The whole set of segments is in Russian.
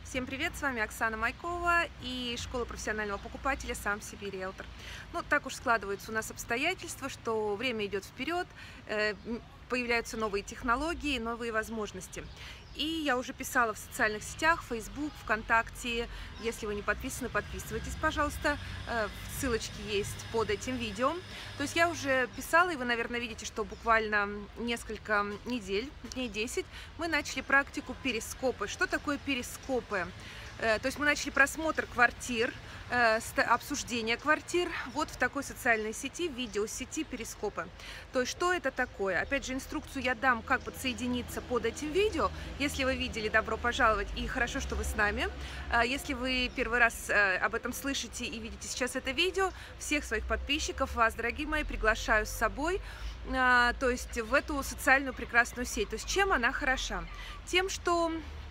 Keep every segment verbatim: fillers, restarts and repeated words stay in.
Всем привет, с вами Оксана Майкова и школа профессионального покупателя «Сам себе риэлтор». Ну, так уж складываются у нас обстоятельства, что время идет вперед, э, появляются новые технологии, новые возможности. И я уже писала в социальных сетях, Facebook, ВКонтакте. Если вы не подписаны, подписывайтесь, пожалуйста. Ссылочки есть под этим видео. То есть я уже писала, и вы, наверное, видите, что буквально несколько недель, дней десять, мы начали практику перископы. Что такое перископы? То есть мы начали просмотр квартир, обсуждение квартир вот в такой социальной сети, видеосети перископы. То есть что это такое? Опять же, инструкцию я дам, как подсоединиться под этим видео. Если вы видели, добро пожаловать, и хорошо, что вы с нами. Если вы первый раз об этом слышите и видите сейчас это видео, всех своих подписчиков, вас, дорогие мои, приглашаю с собой, то есть в эту социальную прекрасную сеть. То есть чем она хороша? Тем, что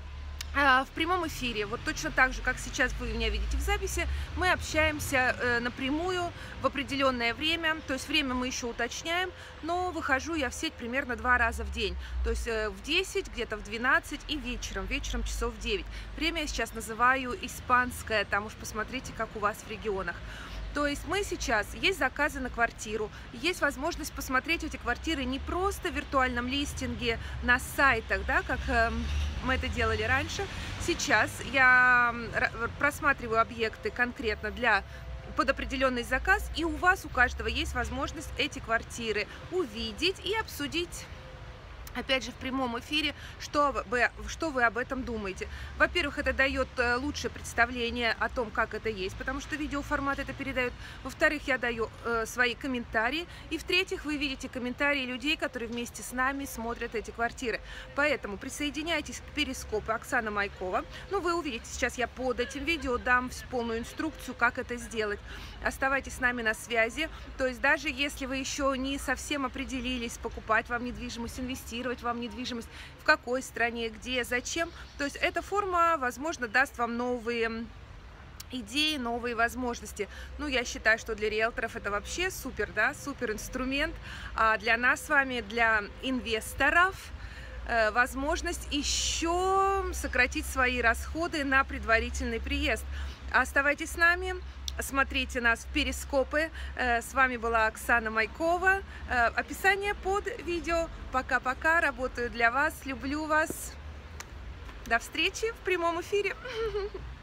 в прямом эфире, вот точно так же, как сейчас вы меня видите в записи, мы общаемся э, напрямую в определенное время, то есть время мы еще уточняем, но выхожу я в сеть примерно два раза в день, то есть э, в десять, где-то в двенадцать и вечером, вечером часов в девять. Время я сейчас называю испанское, там уж посмотрите, как у вас в регионах. То есть мы сейчас, есть заказы на квартиру, есть возможность посмотреть эти квартиры не просто в виртуальном листинге на сайтах, да, как э, мы это делали раньше. Сейчас я просматриваю объекты конкретно для под определенный заказ, и у вас, у каждого есть возможность эти квартиры увидеть и обсудить. Опять же, в прямом эфире, что вы, что вы об этом думаете. Во-первых, это дает лучшее представление о том, как это есть, потому что видеоформат это передает. Во-вторых, я даю э, свои комментарии. И в-третьих, вы видите комментарии людей, которые вместе с нами смотрят эти квартиры. Поэтому присоединяйтесь к перископу Оксана Майкова. Ну, вы увидите, сейчас я под этим видео дам полную инструкцию, как это сделать. Оставайтесь с нами на связи. То есть даже если вы еще не совсем определились, покупать вам недвижимость, инвестировать вам недвижимость, в какой стране, где, зачем. То есть эта форма, возможно, даст вам новые идеи, новые возможности. Ну, я считаю, что для риэлторов это вообще супер, да, супер инструмент. А для нас с вами, для инвесторов, возможность еще сократить свои расходы на предварительный приезд. Оставайтесь с нами. Смотрите нас в перископы. С вами была Оксана Майкова. Описание под видео. Пока-пока. Работаю для вас. Люблю вас. До встречи в прямом эфире.